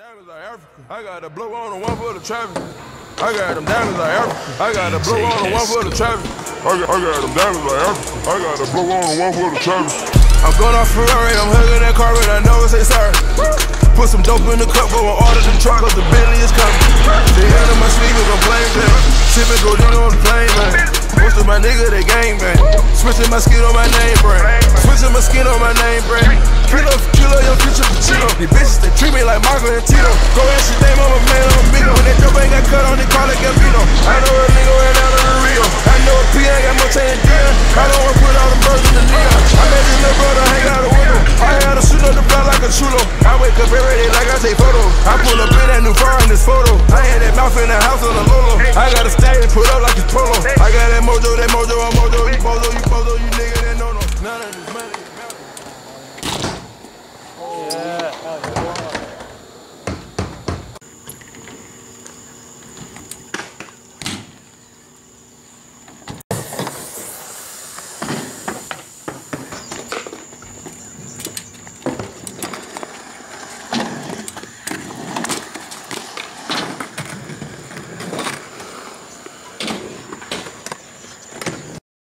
diamonds like Africa. I got a blow on the one for the traffic. I got them diamonds like Africa. I got a blow on the one for the traffic. I got them diamonds like Africa. I got a blow on the one for the traffic. I'm going off Ferrari, I'm hugging that car, but I never say sorry. Put some dope in the cup, go and order the truck, cause the Bentley is coming. The hand of my sleeve is a flame thing. Sippin' codeine on the plane, man. Most of my niggas, they gang bang. Switching my skin on my name brand. Switching my skin on my name brand. Kilo, your future for Cheeto. These bitches, they treat me like Marco and Tito. Go ask your name, I'm a man, I'm a amigo. When that dope ain't got cut on, they call it Gambino. I know a nigga ran out of the Rio. I know a P ain't got more chain than Dion. I don't wanna put all them birds in the neon. I made this little brother hang out the window. I had to shoot up the block like a chulo. I wake up every day like I take photos. I pull up in that new car in this photo. I had that mouth in the house on the Lolo. I got a stack and put up like it's polo. I got that mojo, I'm